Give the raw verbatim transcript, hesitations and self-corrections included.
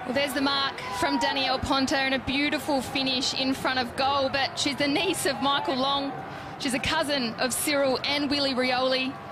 Well, there's the mark from Danielle Ponter and a beautiful finish in front of goal. But she's the niece of Michael Long. She's a cousin of Cyril and Willie Rioli.